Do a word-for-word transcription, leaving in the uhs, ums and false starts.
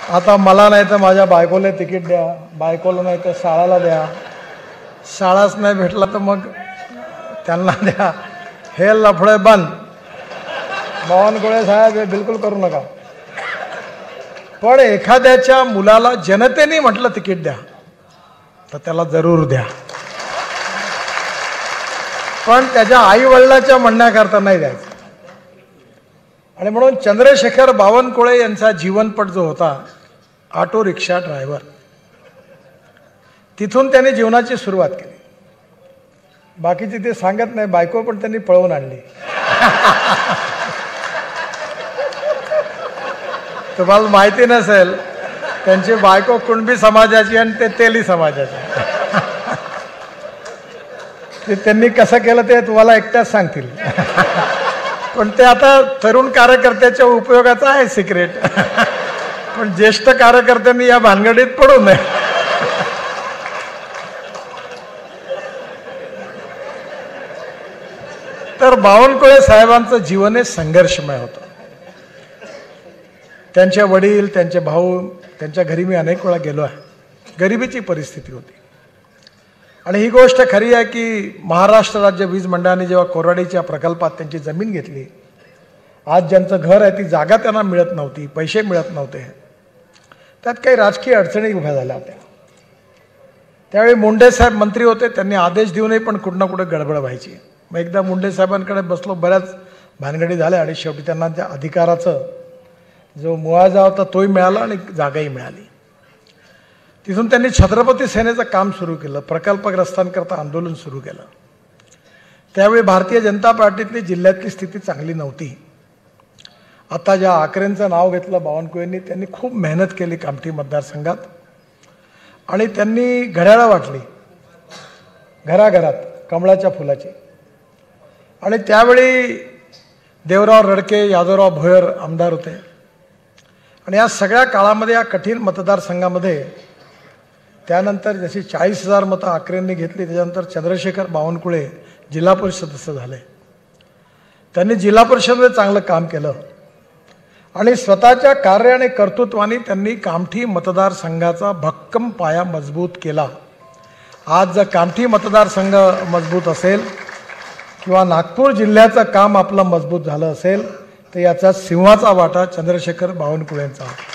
आता मला नाही तर माझ्या बायकोला तिकीट द्या, बायकोला नाही तर शाळाला द्या, शाळाच नाही भेटला तर मग त्यांना द्या. हे लफडे बंद. बावनकुळे साहेब हे बिलकुल करू नका. पण एखाद्याच्या मुलाला जनतेने म्हटलं तिकीट द्या तर त्याला जरूर द्या, पण त्याच्या आई वडिलाच्या म्हणण्याकरता नाही द्यायचं. आणि म्हणून चंद्रशेखर बावनकुळे यांचा जीवनपट जो होता, ऑटो रिक्षा ड्रायव्हर, तिथून त्यांनी जीवनाची सुरुवात केली. बाकीचे ते सांगत नाही. बायको पण त्यांनी पळवून आणली. तुम्हाला माहिती नसेल, त्यांची बायको कुणबी समाजाची आणि ते तेली समाजाचे. ते त्यांनी कसं केलं ते तुम्हाला एकट्याच सांगतील. पण ते आता तरुण कार्यकर्त्याच्या उपयोगाचं आहे सिक्रेट. पण ज्येष्ठ कार्यकर्त्यांनी या भानगडीत पडू नये. तर बावनकुळे साहेबांचं जीवन हे संघर्षमय होतं. त्यांचे वडील, त्यांचे भाऊ, त्यांच्या घरी मी अनेक वेळा गेलो आहे. गरिबीची परिस्थिती होती. आणि ही गोष्ट खरी आहे की महाराष्ट्र राज्य वीज मंडळाने जेव्हा कोराडीच्या प्रकल्पात त्यांची जमीन घेतली, आज ज्यांचं घर आहे ती जागा त्यांना मिळत नव्हती, पैसे मिळत नव्हते. त्यात काही राजकीय अडचणी उभ्या झाल्या होत्या. त्यावेळी मुंडे साहेब मंत्री होते. त्यांनी आदेश देऊनही पण कुठं ना कुठं गडबड व्हायची. मग एकदा मुंडे साहेबांकडे बसलो, बऱ्याच भानगडी झाल्या आणि शेवटी त्यांना त्या अधिकाराचं जो मुआवजा होता तोही मिळाला आणि जागाही मिळाली. तिथून त्यांनी छत्रपती सेनेचं काम सुरू केलं, प्रकल्पग्रस्तांकरता आंदोलन सुरू केलं. त्यावेळी भारतीय जनता पार्टीतली जिल्ह्यातली स्थिती चांगली नव्हती. आता ज्या आकरेंचं नाव घेतलं बावनकुळेंनी, त्यांनी खूप मेहनत केली कामठी मतदारसंघात आणि त्यांनी घड्याळं वाटली घराघरात कमळाच्या फुलाची. आणि त्यावेळी देवराव रडके, यादवराव भोयर आमदार होते. आणि या सगळ्या काळामध्ये, या कठीण मतदारसंघामध्ये त्यानंतर जशी चाळीस हजार मतं आकरेंनी घेतली, त्याच्यानंतर चंद्रशेखर बावनकुळे जिल्हा परिषद सदस्य झाले. त्यांनी जिल्हा परिषदेमध्ये चांगलं काम केलं आणि स्वतःच्या कार्य आणि कर्तृत्वाने त्यांनी कामठी मतदारसंघाचा भक्कम पाया मजबूत केला. आज जर कामठी मतदारसंघ मजबूत असेल किंवा नागपूर जिल्ह्याचं काम आपलं मजबूत झालं असेल तर याचा सिंहाचा वाटा चंद्रशेखर बावनकुळेंचा.